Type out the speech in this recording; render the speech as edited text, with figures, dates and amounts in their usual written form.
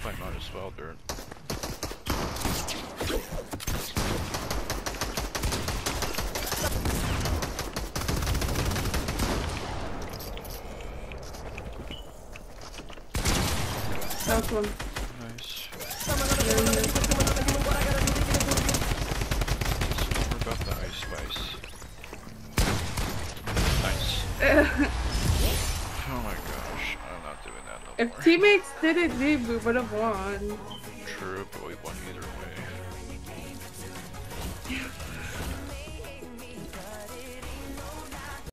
I might as well, dirt. Last one. Nice. More about the ice spice. Nice. Oh my gosh, I'm not doing that no more. If teammates did it, we would have won. True, but we won either